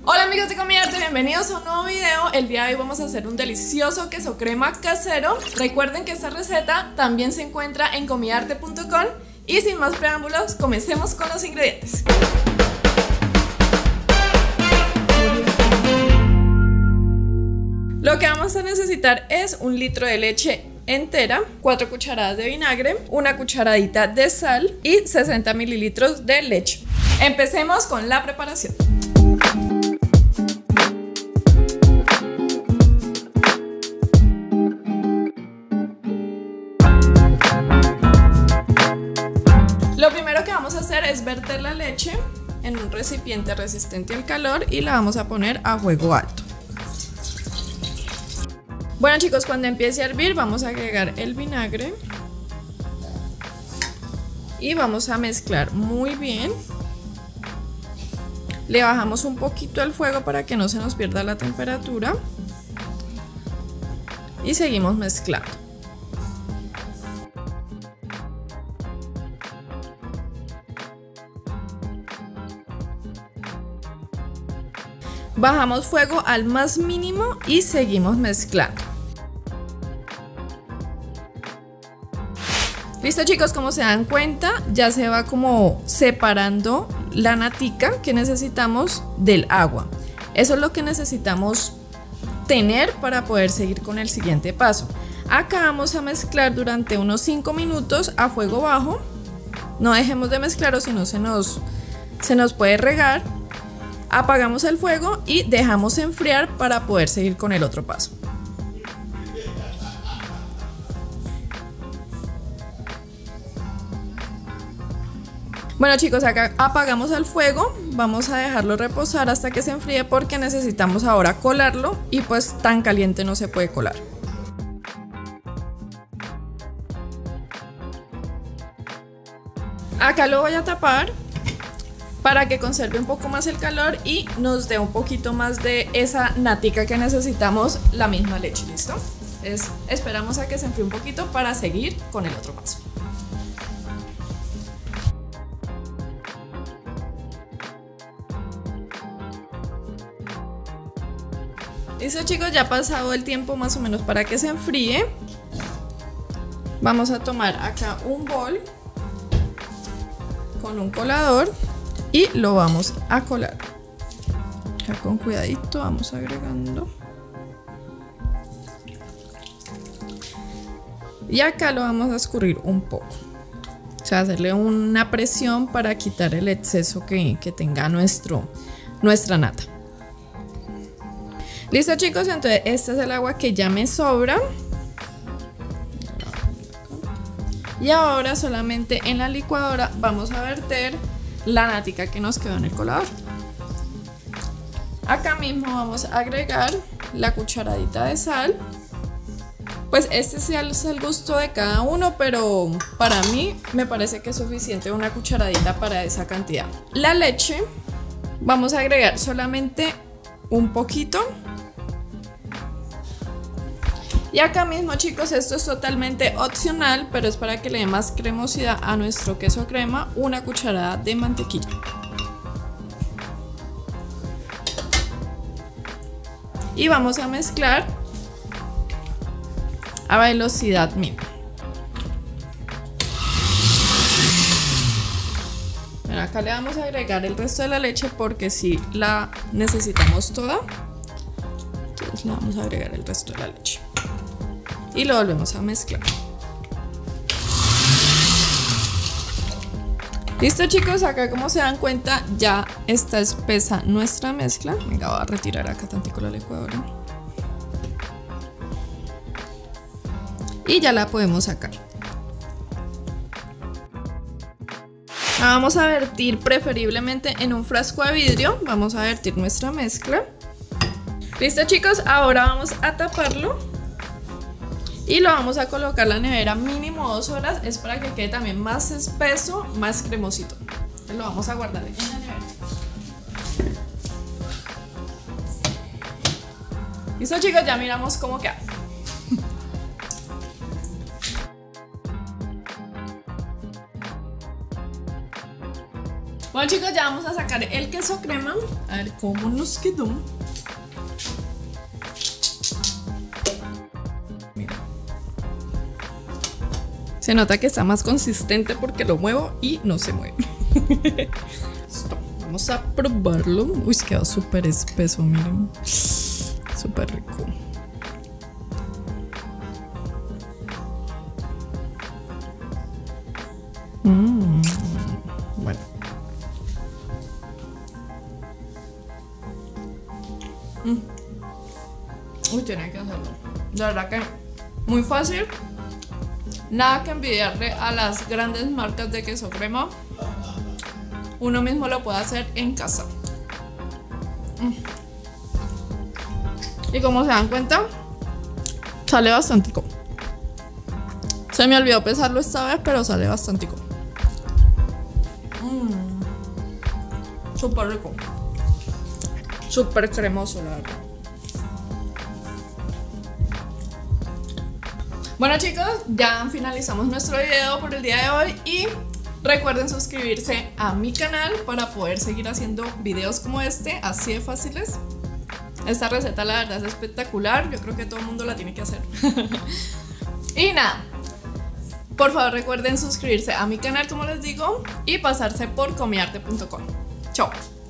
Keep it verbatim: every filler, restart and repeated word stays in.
Hola amigos de Comiarte, bienvenidos a un nuevo video. El día de hoy vamos a hacer un delicioso queso crema casero. Recuerden que esta receta también se encuentra en comiarte punto com. Y sin más preámbulos, comencemos con los ingredientes. Lo que vamos a necesitar es un litro de leche entera, cuatro cucharadas de vinagre, una cucharadita de sal y sesenta mililitros de leche. Empecemos con la preparación. Lo primero que vamos a hacer es verter la leche en un recipiente resistente al calor y la vamos a poner a fuego alto. Bueno chicos, cuando empiece a hervir vamos a agregar el vinagre y vamos a mezclar muy bien. Le bajamos un poquito el fuego para que no se nos pierda la temperatura y seguimos mezclando. Bajamos fuego al más mínimo y seguimos mezclando. Listo chicos, como se dan cuenta ya se va como separando la natica que necesitamos del agua. Eso es lo que necesitamos tener para poder seguir con el siguiente paso. Acá vamos a mezclar durante unos cinco minutos a fuego bajo. No dejemos de mezclar o si no se nos, se nos puede regar. Apagamos el fuego y dejamos enfriar para poder seguir con el otro paso. Bueno chicos, acá apagamos el fuego, vamos a dejarlo reposar hasta que se enfríe porque necesitamos ahora colarlo y pues tan caliente no se puede colar. Acá lo voy a tapar para que conserve un poco más el calor y nos dé un poquito más de esa natica que necesitamos, la misma leche, ¿listo? Es, esperamos a que se enfríe un poquito para seguir con el otro paso. Listo chicos, ya ha pasado el tiempo más o menos para que se enfríe. Vamos a tomar acá un bol con un colador y lo vamos a colar. Ya con cuidadito vamos agregando. Y acá lo vamos a escurrir un poco. O sea, hacerle una presión para quitar el exceso que, que tenga nuestro, nuestra nata. Listo chicos, entonces este es el agua que ya me sobra. Y ahora solamente en la licuadora vamos a verter la natica que nos quedó en el colador. Acá mismo vamos a agregar la cucharadita de sal. Pues este sí es al gusto de cada uno, pero para mí me parece que es suficiente una cucharadita para esa cantidad. La leche vamos a agregar solamente un poquito. Y acá mismo chicos, esto es totalmente opcional, pero es para que le dé más cremosidad a nuestro queso crema, una cucharada de mantequilla. Y vamos a mezclar a velocidad mínima. Bueno, acá le vamos a agregar el resto de la leche porque si la necesitamos toda, entonces le vamos a agregar el resto de la leche. Y lo volvemos a mezclar. Listo chicos, acá como se dan cuenta ya está espesa nuestra mezcla. Venga, voy a retirar acá tantico la licuadora. Y ya la podemos sacar. La vamos a vertir preferiblemente en un frasco de vidrio. Vamos a vertir nuestra mezcla. Listo chicos, ahora vamos a taparlo. Y lo vamos a colocar en la nevera mínimo dos horas, es para que quede también más espeso, más cremosito. Entonces lo vamos a guardar en la nevera. Listo chicos, ya miramos cómo queda. Bueno chicos, ya vamos a sacar el queso crema. A ver cómo nos quedó. Mira. Se nota que está más consistente porque lo muevo y no se mueve. Listo. Vamos a probarlo. Uy, quedó súper espeso, miren. Súper rico. Mmm. Bueno. Mm. Uy, tiene que hacerlo. De verdad que muy fácil. Nada que envidiarle a las grandes marcas de queso crema. Uno mismo lo puede hacer en casa. Mm. Y como se dan cuenta, sale bastante. Se me olvidó pesarlo esta vez, pero sale bastante. Mmm. Súper rico. Súper cremoso, la verdad. Bueno chicos, ya finalizamos nuestro video por el día de hoy y recuerden suscribirse a mi canal para poder seguir haciendo videos como este, así de fáciles. Esta receta la verdad es espectacular, yo creo que todo el mundo la tiene que hacer. Y nada, por favor recuerden suscribirse a mi canal como les digo y pasarse por comiarte punto com. Chao.